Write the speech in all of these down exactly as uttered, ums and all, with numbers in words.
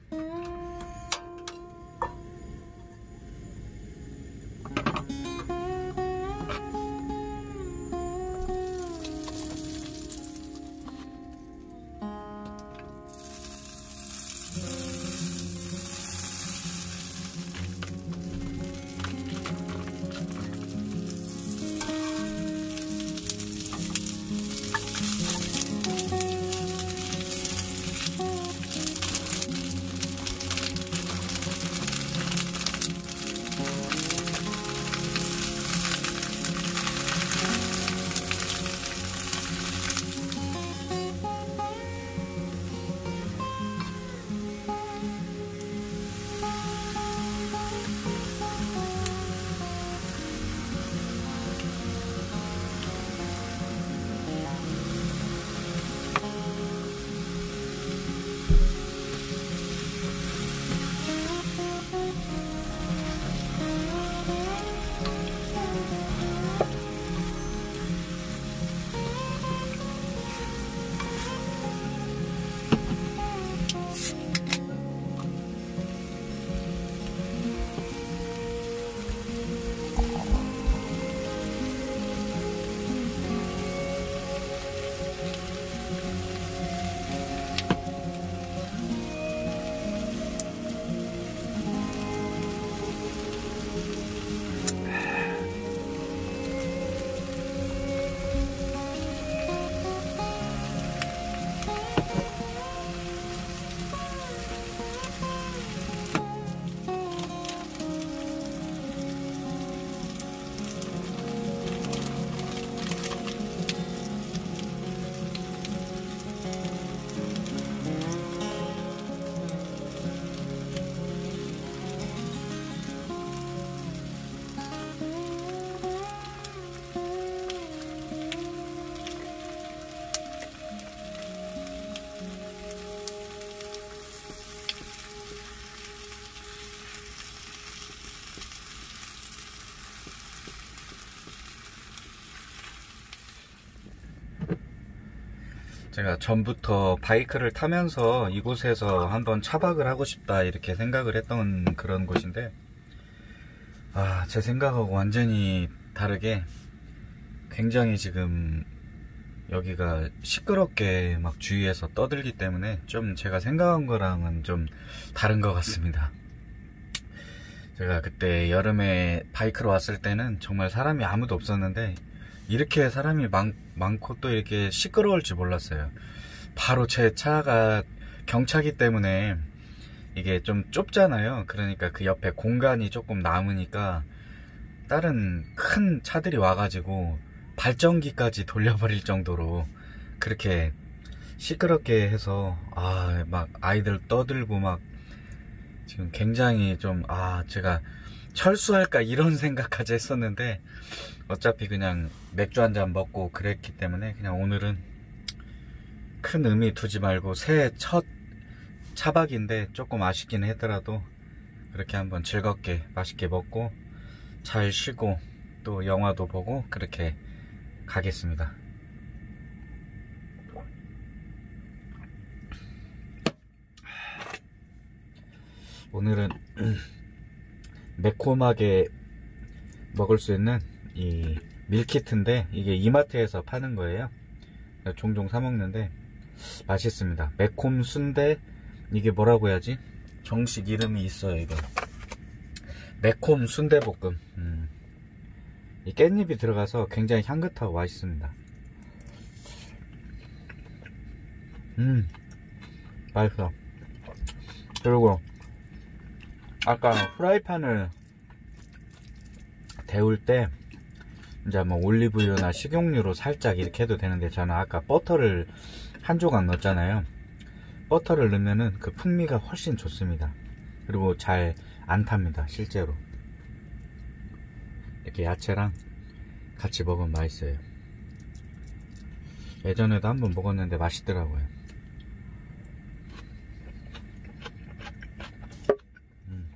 제가 전부터 바이크를 타면서 이곳에서 한번 차박을 하고 싶다 이렇게 생각을 했던 그런 곳인데, 아, 제 생각하고 완전히 다르게 굉장히 지금 여기가 시끄럽게 막 주위에서 떠들기 때문에 좀 제가 생각한 거랑은 좀 다른 것 같습니다. 제가 그때 여름에 바이크로 왔을 때는 정말 사람이 아무도 없었는데 이렇게 사람이 많, 많고 또 이렇게 시끄러울 줄 몰랐어요. 바로 제 차가 경차기 때문에 이게 좀 좁잖아요. 그러니까 그 옆에 공간이 조금 남으니까 다른 큰 차들이 와가지고 발전기까지 돌려버릴 정도로 그렇게 시끄럽게 해서, 아, 막 아이들 떠들고 막 지금 굉장히 좀, 아, 제가 철수할까 이런 생각까지 했었는데 어차피 그냥 맥주 한잔 먹고 그랬기 때문에 그냥 오늘은 큰 의미 두지 말고 새해 첫 차박인데 조금 아쉽긴 하더라도 그렇게 한번 즐겁게 맛있게 먹고 잘 쉬고 또 영화도 보고 그렇게 가겠습니다. 오늘은 매콤하게 먹을 수 있는 이 밀키트인데 이게 이마트에서 파는 거예요. 종종 사 먹는데 맛있습니다. 매콤 순대, 이게 뭐라고 해야지? 정식 이름이 있어요. 이거 매콤 순대볶음. 음. 이 깻잎이 들어가서 굉장히 향긋하고 맛있습니다. 음, 맛있어. 그리고 아까 프라이팬을 데울 때 이제 뭐 올리브유나 식용유로 살짝 이렇게 해도 되는데 저는 아까 버터를 한 조각 넣었잖아요. 버터를 넣으면은 그 풍미가 훨씬 좋습니다. 그리고 잘 안 탑니다. 실제로 이렇게 야채랑 같이 먹으면 맛있어요. 예전에도 한번 먹었는데 맛있더라고요. 음.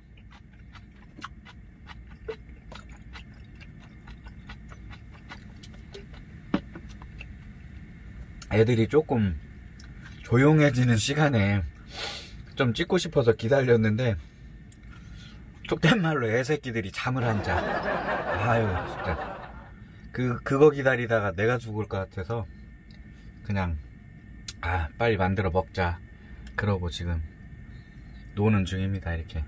애들이 조금 조용해지는 시간에 좀 찍고 싶어서 기다렸는데 속된 말로 애새끼들이 잠을 안 자. 아유 진짜 그 그거 기다리다가 내가 죽을 것 같아서 그냥 아 빨리 만들어 먹자 그러고 지금 노는 중입니다. 이렇게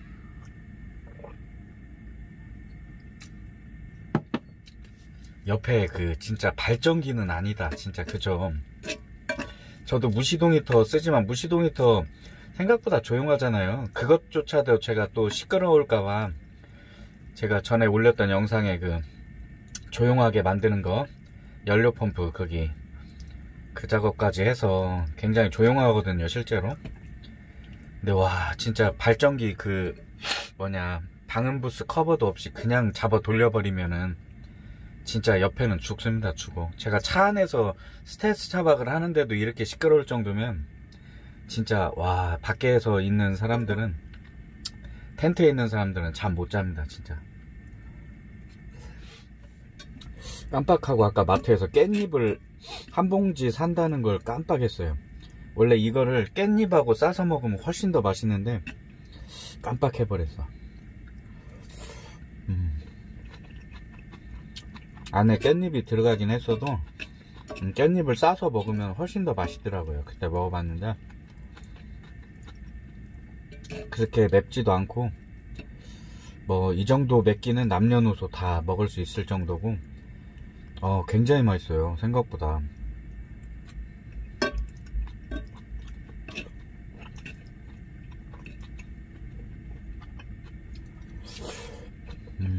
옆에 그 진짜 발전기는 아니다 진짜. 그죠? 저도 무시동 히터 쓰지만 무시동 히터 생각보다 조용하잖아요. 그것조차도 제가 또 시끄러울까봐 제가 전에 올렸던 영상에 그 조용하게 만드는 거 연료 펌프 거기 그 작업까지 해서 굉장히 조용하거든요 실제로. 근데 와 진짜 발전기 그 뭐냐 방음부스 커버도 없이 그냥 잡아 돌려버리면은 진짜 옆에는 죽습니다. 죽어. 제가 차 안에서 스텔스 차박을 하는데도 이렇게 시끄러울 정도면 진짜 와 밖에서 있는 사람들은 텐트에 있는 사람들은 잠 못 잡니다 진짜. 깜빡하고 아까 마트에서 깻잎을 한 봉지 산다는 걸 깜빡했어요. 원래 이거를 깻잎하고 싸서 먹으면 훨씬 더 맛있는데 깜빡해버렸어. 음. 안에 깻잎이 들어가긴 했어도 음, 깻잎을 싸서 먹으면 훨씬 더 맛있더라고요. 그때 먹어봤는데 그렇게 맵지도 않고 뭐 이 정도 맵기는 남녀노소 다 먹을 수 있을 정도고 어 굉장히 맛있어요 생각보다. 음.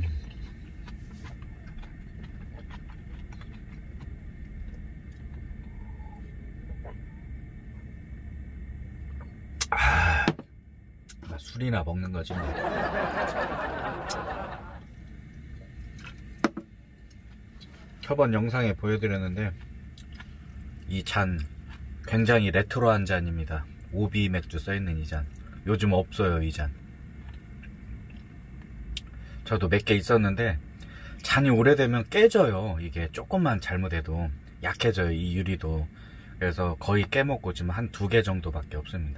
아, 술이나 먹는 거지 뭐. 저번 영상에 보여드렸는데 이 잔 굉장히 레트로한 잔입니다. 오비 맥주 써있는 이 잔 요즘 없어요. 이 잔 저도 몇 개 있었는데 잔이 오래되면 깨져요. 이게 조금만 잘못해도 약해져요 이 유리도. 그래서 거의 깨먹고 지금 한 두 개 정도밖에 없습니다.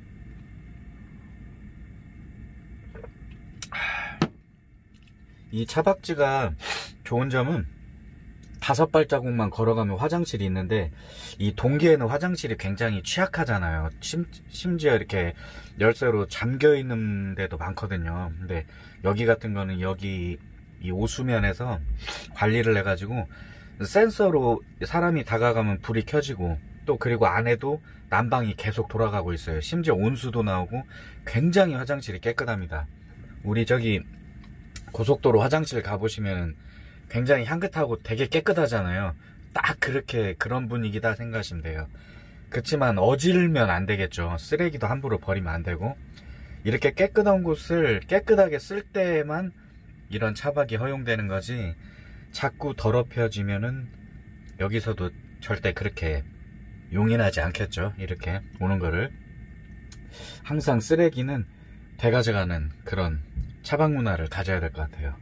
이 차박지가 좋은 점은 다섯 발자국만 걸어가면 화장실이 있는데 이 동기에는 화장실이 굉장히 취약하잖아요. 심, 심지어 이렇게 열쇠로 잠겨 있는 데도 많거든요. 근데 여기 같은 거는 여기 이 오수면에서 관리를 해가지고 센서로 사람이 다가가면 불이 켜지고 또 그리고 안에도 난방이 계속 돌아가고 있어요. 심지어 온수도 나오고 굉장히 화장실이 깨끗합니다. 우리 저기 고속도로 화장실 가보시면 굉장히 향긋하고 되게 깨끗하잖아요. 딱 그렇게 그런 분위기다 생각하시면 돼요. 그렇지만 어질면 안 되겠죠. 쓰레기도 함부로 버리면 안 되고 이렇게 깨끗한 곳을 깨끗하게 쓸 때만 이런 차박이 허용되는 거지 자꾸 더럽혀지면은 여기서도 절대 그렇게 용인하지 않겠죠. 이렇게 오는 거를 항상 쓰레기는 대가져가는 그런 차박 문화를 가져야 될 것 같아요.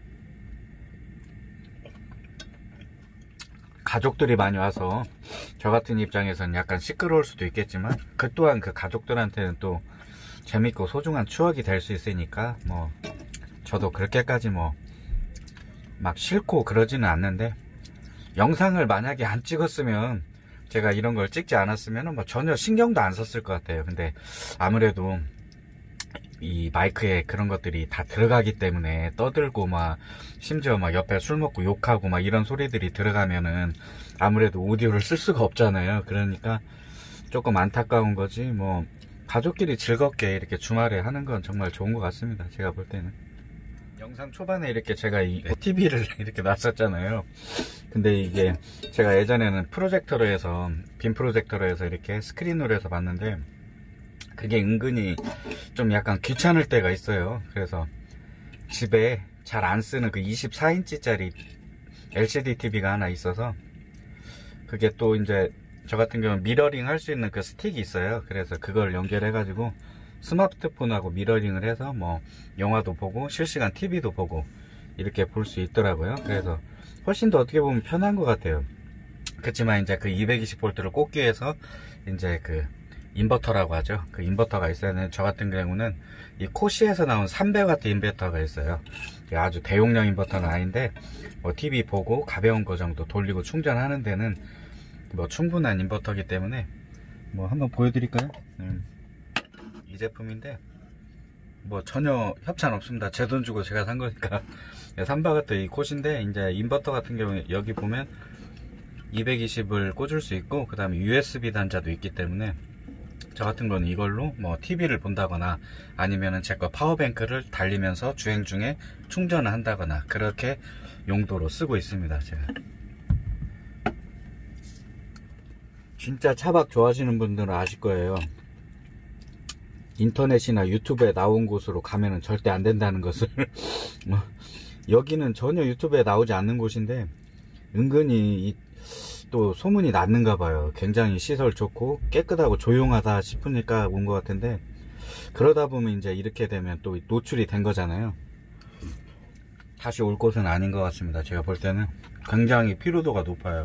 가족들이 많이 와서 저 같은 입장에서는 약간 시끄러울 수도 있겠지만 그 또한 그 가족들한테는 또 재밌고 소중한 추억이 될 수 있으니까 뭐 저도 그렇게까지 뭐 막 싫고 그러지는 않는데 영상을 만약에 안 찍었으면 제가 이런 걸 찍지 않았으면 뭐 전혀 신경도 안 썼을 것 같아요. 근데 아무래도 이 마이크에 그런 것들이 다 들어가기 때문에 떠들고 막 심지어 막 옆에 술 먹고 욕하고 막 이런 소리들이 들어가면은 아무래도 오디오를 쓸 수가 없잖아요. 그러니까 조금 안타까운 거지 뭐 가족끼리 즐겁게 이렇게 주말에 하는 건 정말 좋은 것 같습니다. 제가 볼 때는. 영상 초반에 이렇게 제가 이 티비를 이렇게 놨었잖아요. 근데 이게 제가 예전에는 프로젝터로 해서 빔 프로젝터로 해서 이렇게 스크린으로 해서 봤는데 그게 은근히 좀 약간 귀찮을 때가 있어요. 그래서 집에 잘 안 쓰는 그 이십사 인치짜리 엘시디 티비가 하나 있어서 그게 또 이제 저 같은 경우는 미러링 할 수 있는 그 스틱이 있어요. 그래서 그걸 연결해 가지고 스마트폰하고 미러링을 해서 뭐 영화도 보고 실시간 티비도 보고 이렇게 볼 수 있더라고요. 그래서 훨씬 더 어떻게 보면 편한 것 같아요. 그렇지만 이제 그 이백이십 볼트를 꽂기 위해서 이제 그 인버터라고 하죠. 그 인버터가 있어야 되는, 저 같은 경우는 이 코시에서 나온 삼백 와트 인버터가 있어요. 아주 대용량 인버터는 아닌데 뭐 티비 보고 가벼운 거 정도 돌리고 충전하는 데는 뭐 충분한 인버터이기 때문에 뭐 한번 보여드릴까요? 음, 이 제품인데 뭐 전혀 협찬 없습니다. 제 돈 주고 제가 산 거니까. 삼백 와트 이 콧인데, 이제 인버터 같은 경우에 여기 보면 이백이십을 꽂을 수 있고, 그 다음에 유에스비 단자도 있기 때문에 저 같은 거는 이걸로 뭐 티비를 본다거나 아니면은 제 거 파워뱅크를 달리면서 주행 중에 충전을 한다거나 그렇게 용도로 쓰고 있습니다. 제가 진짜 차박 좋아하시는 분들은 아실 거예요. 인터넷이나 유튜브에 나온 곳으로 가면은 절대 안 된다는 것을. 여기는 전혀 유튜브에 나오지 않는 곳인데 은근히 이, 또 소문이 났는가 봐요. 굉장히 시설 좋고 깨끗하고 조용하다 싶으니까 온 것 같은데, 그러다 보면 이제 이렇게 되면 또 노출이 된 거잖아요. 다시 올 곳은 아닌 것 같습니다. 제가 볼 때는 굉장히 피로도가 높아요.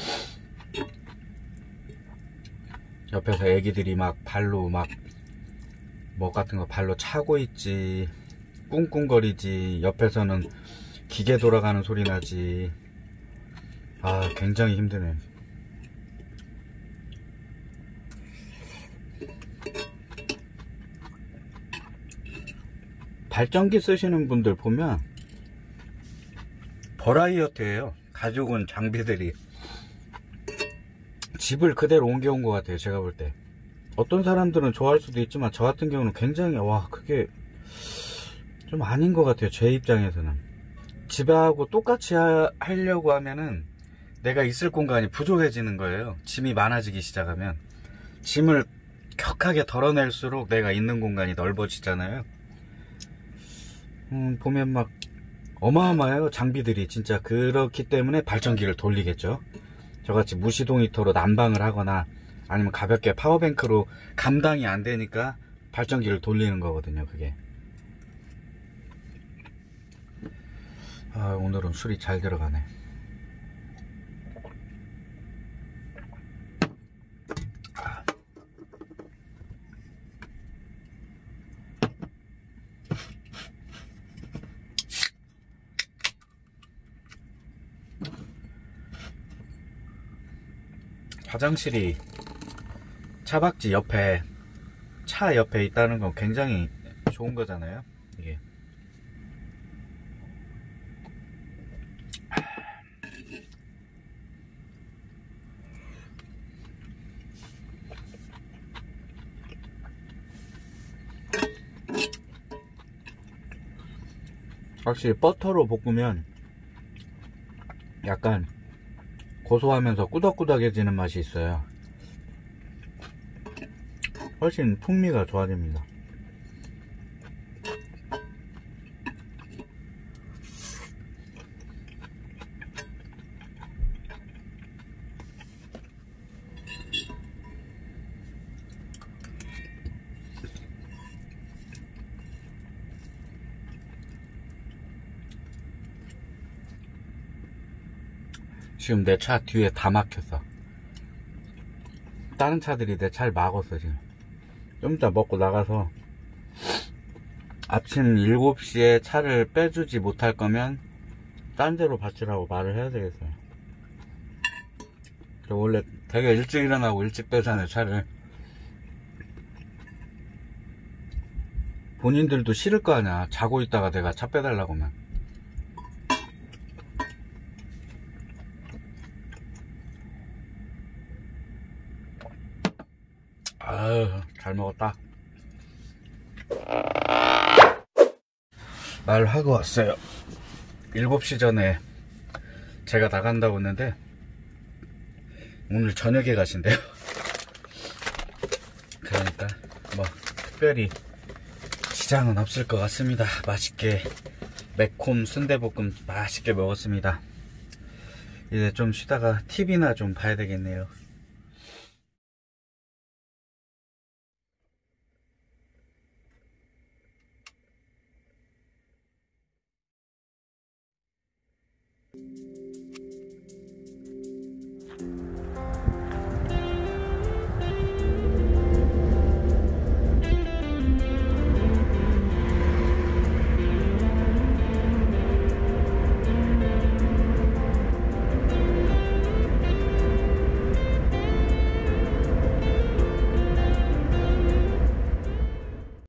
옆에서 애기들이 막 발로 막 뭐 같은 거 발로 차고 있지, 꿍꿍거리지, 옆에서는 기계 돌아가는 소리 나지. 아, 굉장히 힘드네. 발전기 쓰시는 분들 보면 버라이어티예요. 가지고 장비들이 집을 그대로 옮겨온 것 같아요. 제가 볼 때. 어떤 사람들은 좋아할 수도 있지만 저 같은 경우는 굉장히, 와, 그게 좀 아닌 것 같아요. 제 입장에서는. 집하고 똑같이 하, 하려고 하면은 내가 있을 공간이 부족해지는 거예요. 짐이 많아지기 시작하면. 짐을 격하게 덜어낼수록 내가 있는 공간이 넓어지잖아요. 음, 보면 막 어마어마해요. 장비들이 진짜. 그렇기 때문에 발전기를 돌리겠죠. 저같이 무시동 히터로 난방을 하거나 아니면 가볍게 파워뱅크로 감당이 안 되니까 발전기를 돌리는 거거든요. 그게. 아, 오늘은 술이 잘 들어가네. 화장실이 차박지 옆에, 차 옆에 있다는 건 굉장히 좋은 거잖아요. 이게. 확실히 버터로 볶으면 약간 고소하면서 꾸덕꾸덕해지는 맛이 있어요. 훨씬 풍미가 좋아집니다. 지금 내 차 뒤에 다 막혔어. 다른 차들이 내 차를 막았어. 지금 좀 이따 먹고 나가서 아침 일곱 시에 차를 빼주지 못할 거면 딴 데로 받치라고 말을 해야 되겠어요. 저 원래 되게 일찍 일어나고 일찍 빼잖아요, 차를. 본인들도 싫을 거 아니야. 자고 있다가 내가 차 빼달라고 하면. 아유, 잘 먹었다. 말하고 왔어요. 일곱 시 전에 제가 나간다고 했는데 오늘 저녁에 가신대요. 그러니까 뭐 특별히 지장은 없을 것 같습니다. 맛있게 매콤 순대볶음 맛있게 먹었습니다. 이제 좀 쉬다가 티비나 좀 봐야 되겠네요.